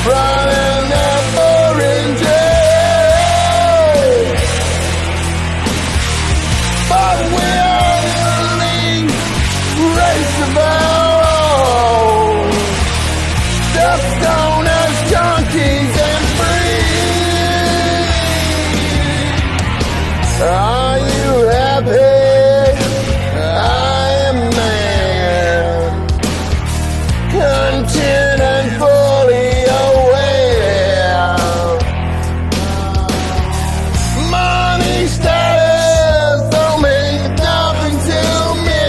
running that oranges. But we are the elite race of our own. Stuff stoners, junkies, and free. Are you happy? Content and fully aware. Money status don't mean nothing to me.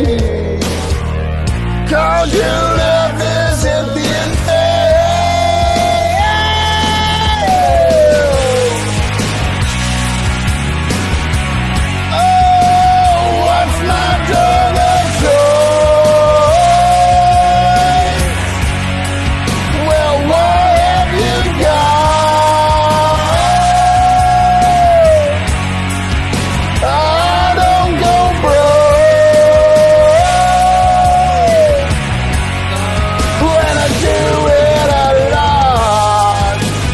'Cause your love isn't the oh, what's my drug of choice? Well, what have you got? I don't go broke. When I do it a lot.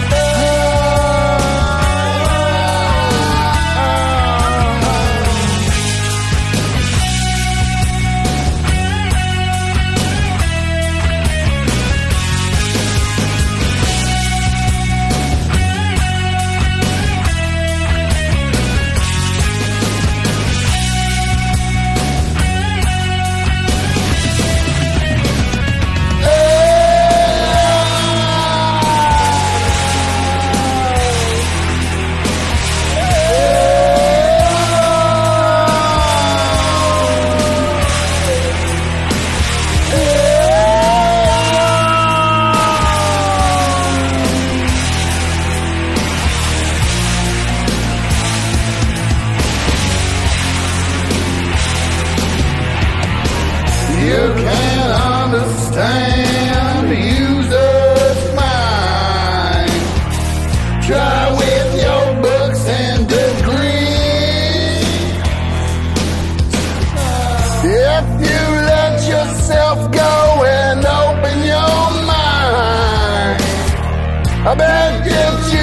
You can't understand the user's mind. Try with your books and degrees. If you let yourself go and open your mind, I bet you